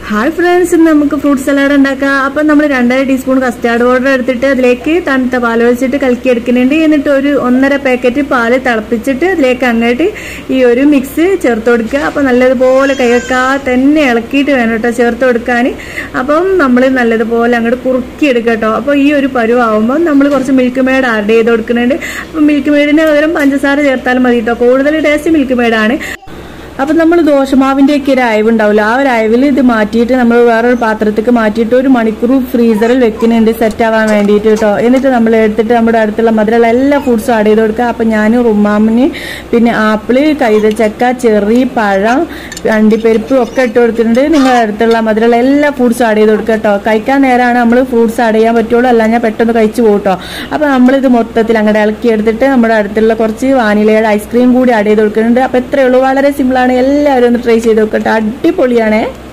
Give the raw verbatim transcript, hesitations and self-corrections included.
Hi friends, നമുക്ക് fruit salad ഉണ്ടാക്കാം. അപ്പം നമ്മൾ രണ്ടര ടീസ്പൂൺ കസ്റ്റാർഡ് പൗഡർ എടുത്തിട്ട് അതിലേക്ക് തണുത്ത പാൽ ഒഴിച്ചിട്ട് കലക്കി എടുക്കുന്നുണ്ട്. എന്നിട്ട് ഒരു ഒന്നര പാക്കറ്റ് പാല് തിളപ്പിച്ചിട്ട് അതിലേക്ക് അങ്ങോട്ട് ഈ ഒരു മിക്സ് ചേർത്ത് കൊടുക്കുക. അപ്പം നല്ലതുപോലെ കൈവെക്കാതെ തന്നെ ഇളക്കിയിട്ട് വേണം കേട്ടോ ചേർത്ത് കൊടുക്കാൻ. അപ്പം നമ്മൾ നല്ലതുപോലെ അങ്ങോട്ട് കുറുക്കിയെടുക്കുക കേട്ടോ. അപ്പോൾ ഈ ഒരു പരുവാകുമ്പോൾ നമ്മൾ കുറച്ച് മിൽക്ക് മെയ്ഡ് ആഡ് ചെയ്ത് കൊടുക്കുന്നുണ്ട്. അപ്പം മിൽക്ക് മെയ്ഡിന് പകരം പഞ്ചസാര ചേർത്താലും മതി കേട്ടോ. കൂടുതൽ ടേസ്റ്റ് മിൽക്ക് മെയ്ഡാണ്. അപ്പം നമ്മൾ ദോശമാവിൻ്റെയൊക്കെ ഒരു അയവ് ഉണ്ടാവില്ല, ആ ഒരു അയവിൽ ഇത് മാറ്റിയിട്ട് നമ്മൾ വേറൊരു പാത്രത്തേക്ക് മാറ്റിയിട്ട് ഒരു മണിക്കൂർ ഫ്രീസറിൽ വെക്കുന്നുണ്ട് സെറ്റ് ആവാൻ വേണ്ടിയിട്ട് കേട്ടോ. എന്നിട്ട് നമ്മൾ എടുത്തിട്ട് നമ്മുടെ അടുത്തുള്ള മധുരമുള്ള എല്ലാ ഫ്രൂട്ട്സും ആഡ് ചെയ്ത് കൊടുക്കുക. അപ്പം ഞാൻ റുമാമിന് പിന്നെ ആപ്പിള്, കൈതച്ചക്ക, ചെറി, പഴം, അണ്ടിപ്പരിപ്പ് ഒക്കെ ഇട്ട് കൊടുക്കുന്നുണ്ട്. നിങ്ങളുടെ അടുത്തുള്ള മധുരമുള്ള എല്ലാ ഫ്രൂട്ട്സും ആഡ് ചെയ്ത് കൊടുക്കുക കേട്ടോ. കഴിക്കാൻ നേരമാണ് നമ്മൾ ഫ്രൂട്ട്സ് ആഡ് ചെയ്യാൻ പറ്റുള്ളൂ, അല്ല ഞാൻ പെട്ടെന്ന് കഴിച്ചു പോകും കേട്ടോ. അപ്പം നമ്മളിത് മൊത്തത്തിൽ അങ്ങോട്ട് ഇളക്കി എടുത്തിട്ട് നമ്മുടെ അടുത്തുള്ള കുറച്ച് വാനിലയുടെ ഐസ്ക്രീം കൂടി ആഡ് ചെയ്ത് കൊടുക്കുന്നുണ്ട്. അപ്പം എത്രയേ ഉള്ളൂ, വളരെ സിമ്പിളാണ്. എല്ലാവരും ഒന്ന് ട്രൈ ചെയ്ത് നോക്കട്ടെ, അടിപൊളിയാണേ.